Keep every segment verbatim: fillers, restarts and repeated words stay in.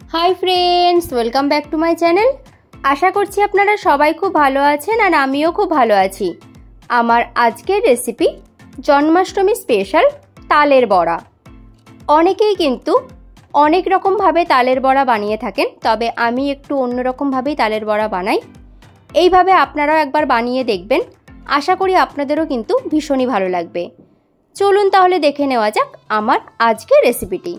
High friends welcome back to my channel. आशा करছি আপনারা সবাই খুব ভালো আছেন আর আমিও খুব ভালো আছি। আমার আজকের রেসিপি জন্মাষ্টমী স্পেশাল তালের বড়া। অনেকেই কিন্তু অনেক রকম ভাবে তালের বড়া বানিয়ে থাকেন, তবে আমি একটু অন্যরকম ভাবেই তালের বড়া বানাই। এইভাবে আপনারাও একবার বানিয়ে দেখবেন, আশা করি আপনাদেরও কিন্তু ভীষণই ভালো লাগবে। চলুন তাহলে দেখে নেওয়া যাক আমার আজকের রেসিপিটি।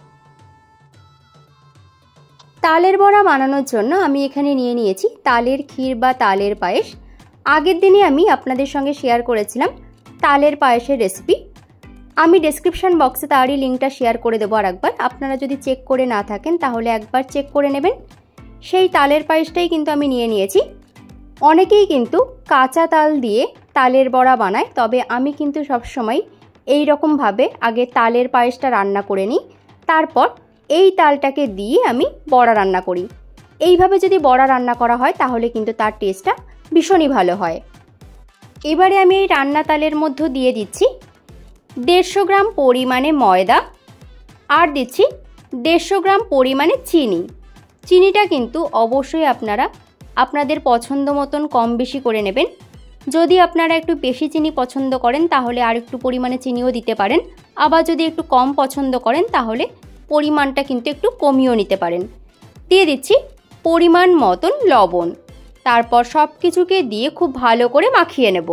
তালের বড়া বানানোর জন্য আমি এখানে নিয়ে নিয়েছি তালের ক্ষীর বা তালের পায়েস। আগের দিনে আমি আপনাদের সঙ্গে শেয়ার করেছিলাম তালের পায়েসের রেসিপি। আমি ডেসক্রিপশন বক্সে তারই লিঙ্কটা শেয়ার করে দেবো আর একবার, আপনারা যদি চেক করে না থাকেন তাহলে একবার চেক করে নেবেন। সেই তালের পায়েসটাই কিন্তু আমি নিয়ে নিয়েছি। অনেকেই কিন্তু কাঁচা তাল দিয়ে তালের বড়া বানায়, তবে আমি কিন্তু সবসময় এই রকমভাবে আগে তালের পায়েসটা রান্না করে নিই, তারপর এই তালটাকে দিয়ে আমি বড়া রান্না করি। এইভাবে যদি বড়া রান্না করা হয় তাহলে কিন্তু তার টেস্টটা ভীষণই ভালো হয়। এবারে আমি এই রান্না তালের মধ্যে দিয়ে দিচ্ছি দেড়শো গ্রাম পরিমাণে ময়দা আর দিচ্ছি দেড়শো গ্রাম পরিমাণে চিনি। চিনিটা কিন্তু অবশ্যই আপনারা আপনাদের পছন্দ মতন কম বেশি করে নেবেন। যদি আপনারা একটু বেশি চিনি পছন্দ করেন তাহলে আর একটু পরিমাণে চিনিও দিতে পারেন, আবার যদি একটু কম পছন্দ করেন তাহলে পরিমাণটা কিন্তু একটু কমিয়েও নিতে পারেন। দিয়ে দিচ্ছি পরিমাণ মতন লবণ। তারপর সব কিছুকে দিয়ে খুব ভালো করে মাখিয়ে নেব।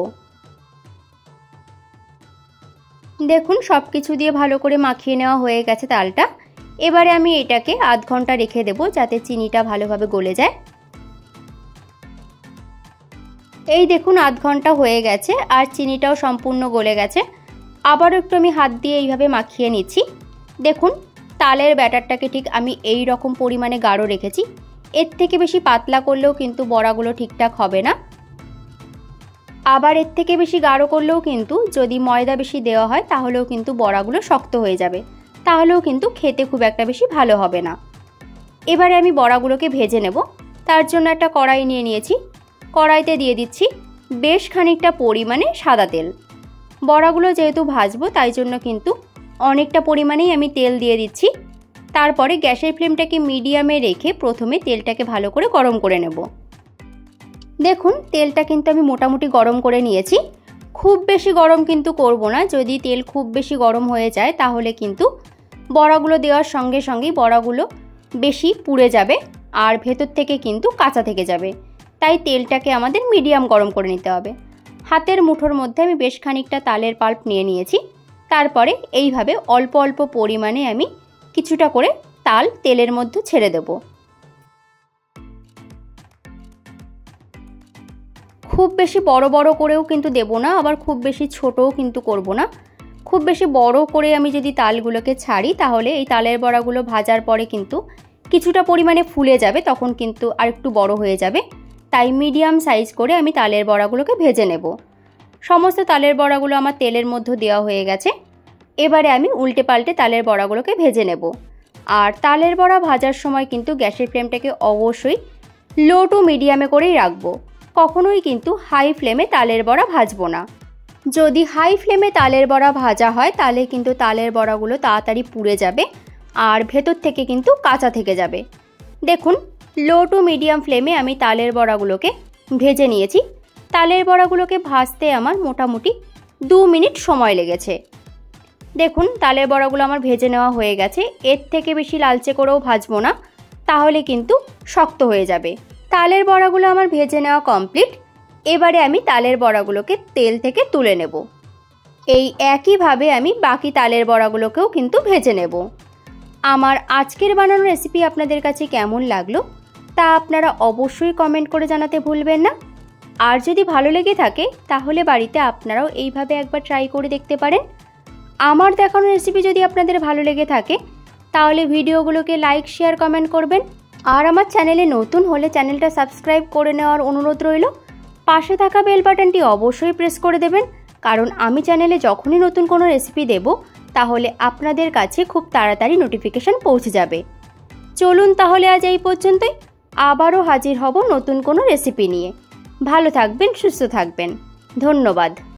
দেখুন সব কিছু দিয়ে ভালো করে মাখিয়ে নেওয়া হয়ে গেছে তালটা। এবারে আমি এটাকে আধ ঘন্টা রেখে দেব যাতে চিনিটা ভালোভাবে গলে যায়। এই দেখুন আধ ঘন্টা হয়ে গেছে আর চিনিটাও সম্পূর্ণ গলে গেছে। আবারও একটু আমি হাত দিয়ে এইভাবে মাখিয়ে নিচ্ছি। দেখুন তালের ব্যাটারটাকে ঠিক আমি এই রকম পরিমাণে গাঢ় রেখেছি। এর থেকে বেশি পাতলা করলেও কিন্তু বড়াগুলো ঠিকঠাক হবে না, আবার এর থেকে বেশি গাঢ় করলেও কিন্তু যদি ময়দা বেশি দেওয়া হয় তাহলেও কিন্তু বড়াগুলো শক্ত হয়ে যাবে, তাহলেও কিন্তু খেতে খুব একটা বেশি ভালো হবে না। এবারে আমি বড়াগুলোকে ভেজে নেব। তার জন্য একটা কড়াই নিয়ে নিয়েছি। কড়াইতে দিয়ে দিচ্ছি বেশ খানিকটা পরিমাণে সাদা তেল। বড়াগুলো যেহেতু ভাজবো তাই জন্য কিন্তু অনেকটা পরিমাণেই আমি তেল দিয়ে দিচ্ছি। তারপরে গ্যাসের ফ্লেমটাকে মিডিয়ামে রেখে প্রথমে তেলটাকে ভালো করে গরম করে নেব। দেখুন তেলটা কিন্তু আমি মোটামুটি গরম করে নিয়েছি। খুব বেশি গরম কিন্তু করব না, যদি তেল খুব বেশি গরম হয়ে যায় তাহলে কিন্তু বড়াগুলো দেওয়ার সঙ্গে সঙ্গেই বড়াগুলো বেশি পুড়ে যাবে আর ভেতর থেকে কিন্তু কাঁচা থেকে যাবে। তাই তেলটাকে আমাদের মিডিয়াম গরম করে নিতে হবে। হাতের মুঠোর মধ্যে আমি বেশ খানিকটা তালের পাল্প নিয়ে নিয়েছি। তারপরে এইভাবে অল্প অল্প পরিমাণে আমি কিছুটা করে তাল তেলের মধ্যে ছেড়ে দেব। খুব বেশি বড় বড় করেও কিন্তু দেব না, আবার খুব বেশি ছোটও কিন্তু করব না। খুব বেশি বড় করে আমি যদি তালগুলোকে ছাড়ি তাহলে এই তালের বড়াগুলো ভাজার পরে কিন্তু কিছুটা পরিমাণে ফুলে যাবে, তখন কিন্তু আর একটু বড় হয়ে যাবে। তাই মিডিয়াম সাইজ করে আমি তালের বড়াগুলোকে ভেজে নেব। সমস্ত তালের বড়াগুলো আমার তেলের মধ্যে দেওয়া হয়ে গেছে। এবারে আমি উল্টে পাল্টে তালের বড়াগুলোকে ভেজে নেব। আর তালের বড়া ভাজার সময় কিন্তু গ্যাসের ফ্লেমটাকে অবশ্যই লো টু মিডিয়ামে করেই রাখবো। কখনোই কিন্তু হাই ফ্লেমে তালের বড়া ভাজবো না। যদি হাই ফ্লেমে তালের বড়া ভাজা হয় তাহলে কিন্তু তালের বড়াগুলো তাড়াতাড়ি পুড়ে যাবে আর ভেতর থেকে কিন্তু কাঁচা থেকে যাবে। দেখুন লো টু মিডিয়াম ফ্লেমে আমি তালের বড়াগুলোকে ভেজে নিয়েছি। তালের বড়াগুলোকে ভাজতে আমার মোটামুটি দু মিনিট সময় লেগেছে। দেখুন তালের বড়াগুলো আমার ভেজে নেওয়া হয়ে গেছে। এর থেকে বেশি লালচে করেও ভাজবো না, তাহলে কিন্তু শক্ত হয়ে যাবে। তালের বড়াগুলো আমার ভেজে নেওয়া কমপ্লিট। এবারে আমি তালের বড়াগুলোকে তেল থেকে তুলে নেব। এই একইভাবে আমি বাকি তালের বড়াগুলোকেও কিন্তু ভেজে নেব। আমার আজকের বানানো রেসিপি আপনাদের কাছে কেমন লাগলো তা আপনারা অবশ্যই কমেন্ট করে জানাতে ভুলবেন না। আর যদি ভালো লেগে থাকে তাহলে বাড়িতে আপনারাও এইভাবে একবার ট্রাই করে দেখতে পারেন। আমার দেখানো রেসিপি যদি আপনাদের ভালো লেগে থাকে তাহলে ভিডিওগুলোকে লাইক শেয়ার কমেন্ট করবেন। আর আমার চ্যানেলে নতুন হলে চ্যানেলটা সাবস্ক্রাইব করে নেওয়ার অনুরোধ রইল। পাশে থাকা বেল বাটনটি অবশ্যই প্রেস করে দেবেন, কারণ আমি চ্যানেলে যখনই নতুন কোনো রেসিপি দেব তাহলে আপনাদের কাছে খুব তাড়াতাড়ি নোটিফিকেশন পৌঁছে যাবে। চলুন তাহলে আজ এই পর্যন্তই। আবারও হাজির হব নতুন কোনো রেসিপি নিয়ে। ভালো থাকবেন, সুস্থ থাকবেন। ধন্যবাদ।